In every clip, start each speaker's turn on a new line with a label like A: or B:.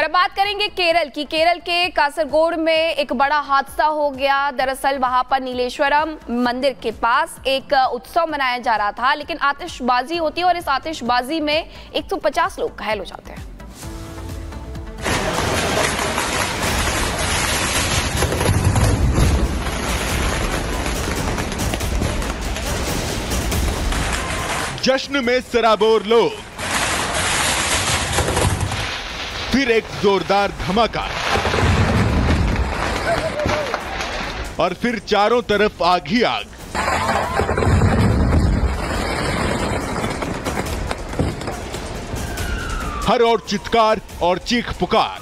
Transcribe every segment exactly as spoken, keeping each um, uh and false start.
A: और बात करेंगे केरल की। केरल के कासरगोड में एक बड़ा हादसा हो गया। दरअसल वहां पर नीलेश्वरम मंदिर के पास एक उत्सव मनाया जा रहा था, लेकिन आतिशबाजी होती है और इस आतिशबाजी में एक सौ पचास लोग घायल हो जाते हैं।
B: जश्न में सराबोर लोग, फिर एक जोरदार धमाका और फिर चारों तरफ आग ही आग। हर ओर चित्कार और चीख पुकार।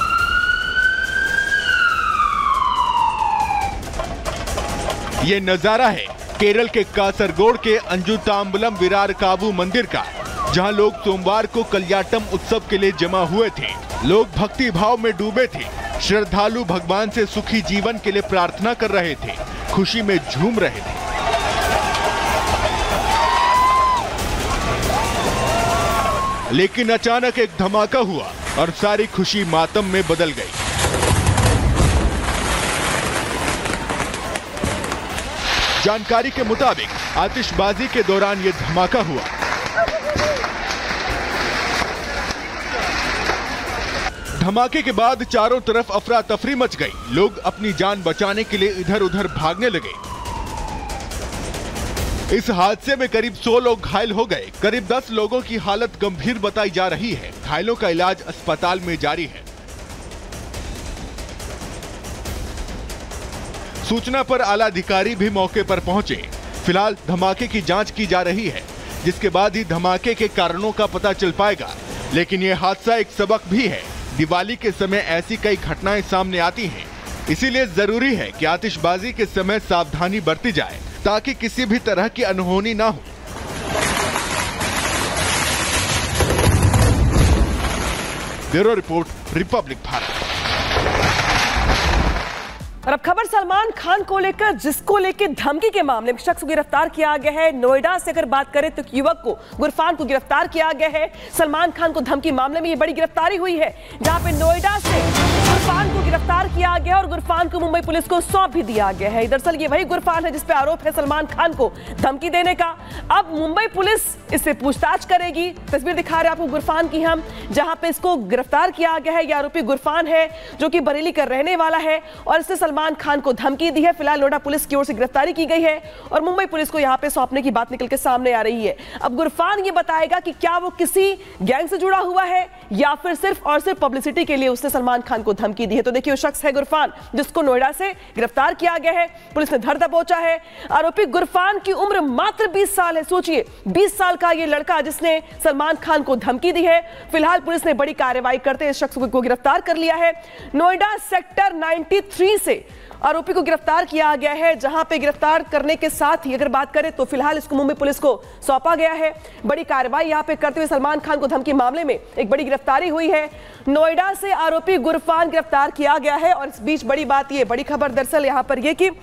B: ये नजारा है केरल के कासरगोड के अंजुताम्बलम विरार कावू मंदिर का, जहां लोग सोमवार को कल्याटम उत्सव के लिए जमा हुए थे। लोग भक्ति भाव में डूबे थे। श्रद्धालु भगवान से सुखी जीवन के लिए प्रार्थना कर रहे थे, खुशी में झूम रहे थे। लेकिन अचानक एक धमाका हुआ और सारी खुशी मातम में बदल गई। जानकारी के मुताबिक आतिशबाजी के दौरान यह धमाका हुआ। धमाके के बाद चारों तरफ अफरा तफरी मच गई। लोग अपनी जान बचाने के लिए इधर उधर भागने लगे। इस हादसे में करीब सौ लोग घायल हो गए। करीब दस लोगों की हालत गंभीर बताई जा रही है। घायलों का इलाज अस्पताल में जारी है। सूचना पर आला अधिकारी भी मौके पर पहुंचे। फिलहाल धमाके की जांच की जा रही है, जिसके बाद ही धमाके के कारणों का पता चल पाएगा। लेकिन यह हादसा एक सबक भी है। दिवाली के समय ऐसी कई घटनाएं सामने आती हैं, इसीलिए जरूरी है कि आतिशबाजी के समय सावधानी बरती जाए, ताकि किसी भी तरह की अनहोनी ना हो। Bureau report, republic Bharat.
C: और अब खबर सलमान खान को लेकर, जिसको लेकर धमकी के मामले में शख्स को गिरफ्तार किया गया है। नोएडा से अगर बात करें तो युवक को, गुरफान को गिरफ्तार किया गया है। सलमान खान को धमकी मामले में ये बड़ी गिरफ्तारी हुई है, जहां पे नोएडा से गुरफान को गिरफ्तार किया गया और गुरफान को मुंबई पुलिस को सौंप भी दिया गया है। दरअसल ये वही गुरफान है जिस पे आरोप है सलमान खान को धमकी देने का। अब मुंबई पुलिस इससे पूछताछ करेगी। तस्वीर दिखा रहे आपको गुरफान की हम, जहां पे इसको गिरफ्तार किया गया है। ये आरोपी गुरफान है, जो कि बरेली का रहने वाला है और इससे सलमान खान को धमकी दी है। फिलहाल नोएडा पुलिस की ओर से गिरफ्तारी की गई है और मुंबई पुलिस को यहां पे सौंपने की बात निकल के सामने आ रही है। अब गुरफान ये बताएगा कि क्या वो किसी गैंग से जुड़ा हुआ है या फिर सिर्फ और सिर्फ पब्लिसिटी के लिए उसने सलमान खान को धमकी दी है। तो देखिए, वो शख्स है गुरफान, जिसको नोएडा से गिरफ्तार किया गया है। पुलिस ने धर दबोचा है। आरोपी गुरफान की उम्र मात्र बीस साल है। सोचिए, बीस साल का ये लड़का जिसने सलमान खान को धमकी दी है। फिलहाल पुलिस ने बड़ी कार्रवाई करते इस शख्स को गिरफ्तार कर लिया है। नोएडा सेक्टर तिरानवे से आरोपी को गिरफ्तार किया गया है, जहां पे गिरफ्तार करने के साथ ही अगर बात करें तो फिलहाल इसको मुंबई पुलिस को सौंपा गया है। बड़ी कार्रवाई यहां पे करते हुए सलमान खान को धमकी मामले में एक बड़ी गिरफ्तारी हुई है। नोएडा से आरोपी गुरफान गिरफ्तार किया गया है। और इस बीच बड़ी बात यह, बड़ी खबर दरअसल यहां पर यह कि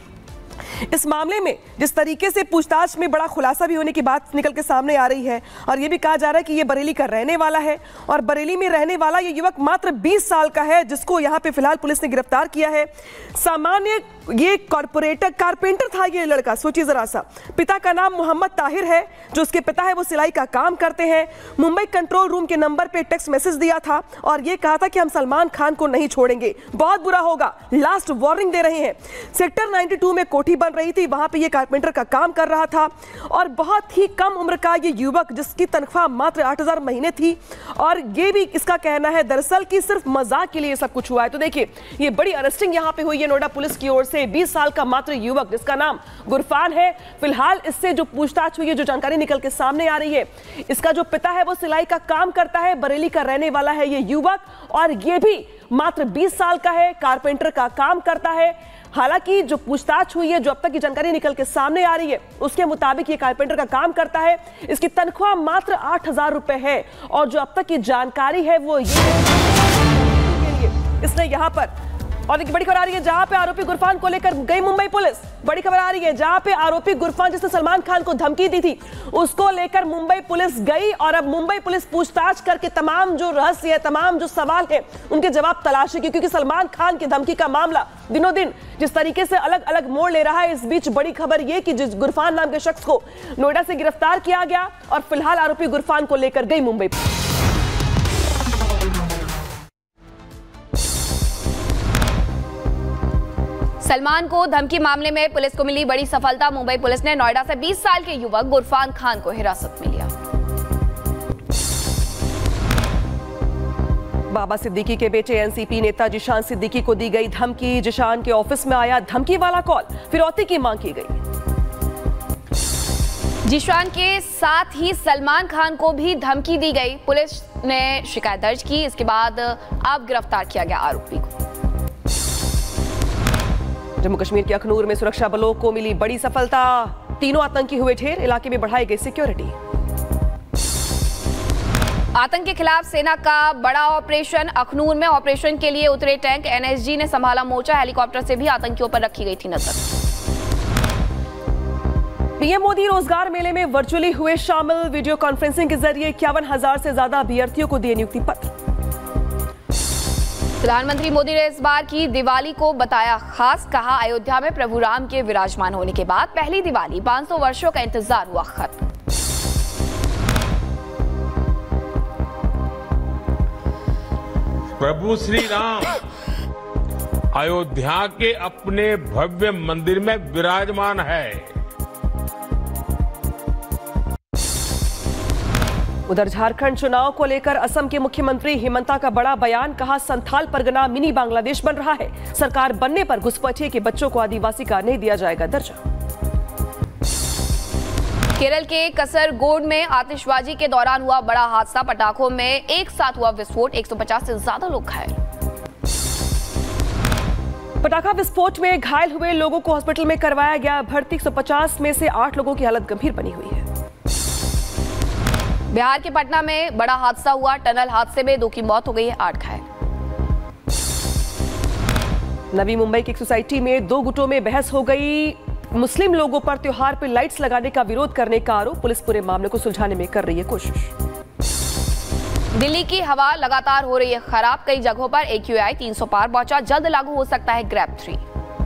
C: इस मामले में जिस तरीके से पूछताछ में बड़ा खुलासा भी होने की बात निकल के सामने आ रही है और यह भी कहा जा रहा है कि यह बरेली का रहने वाला है और बरेली में रहने वाला यह युवक मात्र बीस साल का है, जिसको यहां पे फिलहाल पुलिस ने गिरफ्तार किया है। सामान्य ये कॉर्पोरेटर कारपेंटर था ये लड़का। सोचिए जरा सा, पिता का नाम मोहम्मद ताहिर है, जो उसके पिता है वो सिलाई का काम करते हैं। मुंबई कंट्रोल रूम के नंबर पे टेक्स्ट मैसेज दिया था और ये कहा था कि हम सलमान खान को नहीं छोड़ेंगे, बहुत बुरा होगा, लास्ट वार्निंग दे रहे हैं। सेक्टर बानवे में कोठी बन रही थी, वहां पे ये कारपेंटर का काम कर रहा था और बहुत ही कम उम्र का ये युवक, जिसकी तनख्वाह मात्र आठ हजार महीने थी और ये भी इसका कहना है दरअसल कि सिर्फ मजाक के लिए सब कुछ हुआ है। तो देखिए, ये बड़ी अरेस्टिंग यहाँ पे हुई है नोएडा पुलिस की ओर से। बीस साल का मात्र युवक जिसका नाम गुरफान है। फिलहाल इससे जो पूछताछ हुई है, जो जानकारी निकल के सामने आ रही है, इसका जो पिता है वो सिलाई का काम करता है, बरेली का रहने वाला है ये युवक और ये भी मात्र बीस साल का है, कारपेंटर का काम करता है। हालांकि जो पूछताछ हुई है, जो अब तक की जानकारी निकल के सामने आ रही है, उसके मुताबिक ये कारपेंटर का काम करता है। इसकी तनख्वाह मात्र आठ हजार रुपए है और जो अब तक की जानकारी है वो ये इसने यहाँ पर और एक बड़ी खबर आ रही है जहां पे आरोपी गुरफान को लेकर गई मुंबई पुलिस। बड़ी खबर आ रही है जहां पे आरोपी गुरफान जिसने सलमान खान को धमकी दी थी उसको लेकर मुंबई पुलिस गई और अब मुंबई पुलिस पूछताछ करके तमाम जो रहस्य है, तमाम जो सवाल है उनके जवाब तलाशेगी, क्योंकि सलमान खान की धमकी का मामला दिनों दिन जिस तरीके से अलग अलग मोड़ ले रहा है। इस बीच बड़ी खबर यह कि जिस गुरफान नाम के शख्स को नोएडा से गिरफ्तार किया गया और फिलहाल आरोपी गुरफान को लेकर गई मुंबई।
A: सलमान को धमकी मामले में पुलिस को मिली बड़ी सफलता। मुंबई पुलिस ने नोएडा से बीस साल के युवक गुरफान खान को हिरासत में लिया।
C: बाबा सिद्दीकी के बेटे एनसीपी नेता जिशान सिद्दीकी को दी गई धमकी। जिशान के ऑफिस में आया धमकी वाला कॉल, फिरौती की मांग की गई।
A: जिशान के साथ ही सलमान खान को भी धमकी दी गई। पुलिस ने शिकायत दर्ज की। इसके बाद अब गिरफ्तार किया गया आरोपी को।
C: जम्मू कश्मीर के अखनूर में सुरक्षा बलों को मिली बड़ी सफलता। तीनों आतंकी हुए ढेर, इलाके में बढ़ाई गई सिक्योरिटी।
A: आतंक के खिलाफ सेना का बड़ा ऑपरेशन। अखनूर में ऑपरेशन के लिए उतरे टैंक। एनएसजी ने संभाला मोर्चा। हेलीकॉप्टर से भी आतंकियों पर रखी गई थी नजर।
C: पीएम मोदी रोजगार मेले में वर्चुअली हुए शामिल। वीडियो कॉन्फ्रेंसिंग के जरिए इक्यावन हजार से ज्यादा अभ्यर्थियों को दिए नियुक्ति पत्र।
A: प्रधानमंत्री मोदी ने इस बार की दिवाली को बताया खास। कहा, अयोध्या में प्रभु राम के विराजमान होने के बाद पहली दिवाली, पाँच सौ वर्षों का इंतजार हुआ खत्म।
D: प्रभु श्री राम अयोध्या के अपने भव्य मंदिर में विराजमान है।
C: उधर झारखंड चुनाव को लेकर असम के मुख्यमंत्री हिमंता का बड़ा बयान। कहा, संथाल परगना मिनी बांग्लादेश बन रहा है। सरकार बनने पर घुसपैठिए के बच्चों को आदिवासी का नहीं दिया जाएगा दर्जा।
A: केरल के कसरगोड में आतिशबाजी के दौरान हुआ बड़ा हादसा। पटाखों में एक साथ हुआ विस्फोट। एक सौ पचास से ज्यादा लोग घायल।
C: पटाखा विस्फोट में घायल हुए लोगों को हॉस्पिटल में करवाया गया भर्ती। एक सौ पचास में से आठ लोगों की हालत गंभीर बनी हुई है।
A: बिहार के पटना में बड़ा हादसा हुआ। टनल हादसे में दो की मौत हो गई है, आठ घायल।
C: नवी मुंबई की एक सोसाइटी में दो गुटों में बहस हो गई। मुस्लिम लोगों पर त्योहार पर लाइट्स लगाने का विरोध करने का आरोप। पुलिस पूरे मामले को सुलझाने में कर रही है कोशिश।
A: दिल्ली की हवा लगातार हो रही है खराब। कई जगहों पर एक्यूआई तीन सौ पार पहुंचा। जल्द लागू हो सकता है ग्रैब थ्री।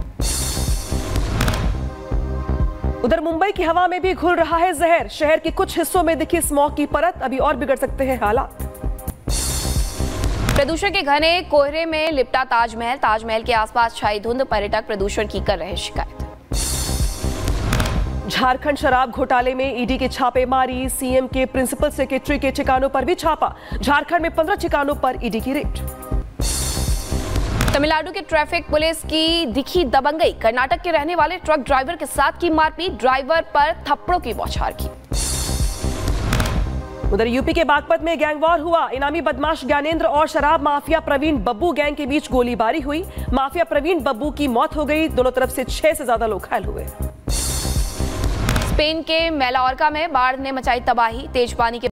C: उधर मुंबई की हवा में भी घुल रहा है जहर। शहर के कुछ हिस्सों में दिखी स्मॉग की परत। अभी और बिगड़ सकते हैं हालात।
A: प्रदूषण के घने कोहरे में लिपटा ताजमहल। ताजमहल के आसपास छाई धुंध। पर्यटक प्रदूषण की कर रहे शिकायत।
C: झारखंड शराब घोटाले में ईडी की छापेमारी। सीएम के प्रिंसिपल सेक्रेटरी के ठिकानों पर भी छापा। झारखंड में पंद्रह ठिकानों पर ईडी की रेड।
A: तमिलनाडु के ट्रैफिक पुलिस की दिखी दबंगई। कर्नाटक के रहने वाले ट्रक ड्राइवर के साथ की मारपीट। ड्राइवर पर थप्पड़ों की बौछार की।
C: उधर यूपी के बागपत में गैंगवॉर हुआ। इनामी बदमाश ज्ञानेंद्र और शराब माफिया प्रवीण बब्बू गैंग के बीच गोलीबारी हुई। माफिया प्रवीण बब्बू की मौत हो गई। दोनों तरफ से छह से ज्यादा लोग घायल हुए।
A: स्पेन के मैलोर्का में बाढ़ ने मचाई तबाही। तेज पानी के